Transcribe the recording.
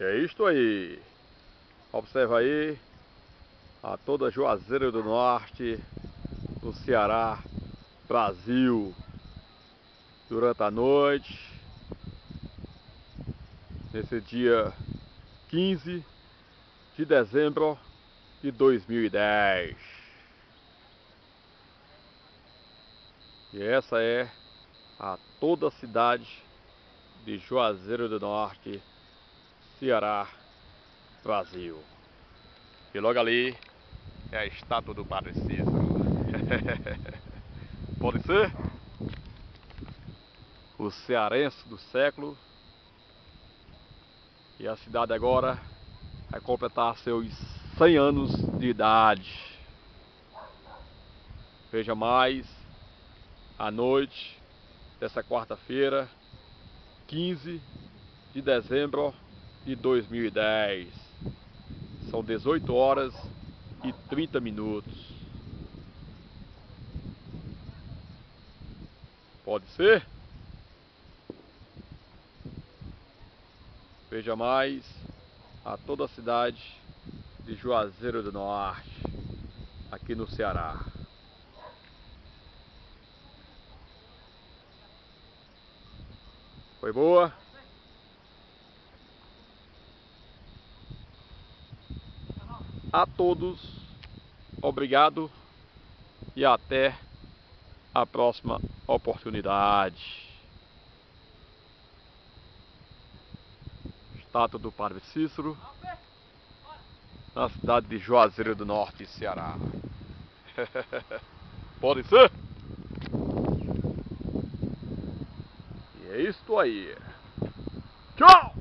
É isto aí. Observa aí a toda Juazeiro do Norte, no Ceará, Brasil. Durante a noite, nesse dia 15 de dezembro de 2010. E essa é a toda a cidade de Juazeiro do Norte, Ceará, Brasil. E logo ali é a estátua do Padre Cícero. Pode ser? O cearense do século. E a cidade agora vai completar seus 100 anos de idade. Veja mais à noite dessa quarta-feira, 15 de dezembro de 2010. São 18 horas e 30 minutos. Pode ser? Veja mais a toda a cidade de Juazeiro do Norte, aqui no Ceará. Foi boa? A todos, obrigado e até a próxima oportunidade. Estátua do Padre Cícero, na cidade de Juazeiro do Norte, Ceará. Pode ser? E é isto aí. Tchau!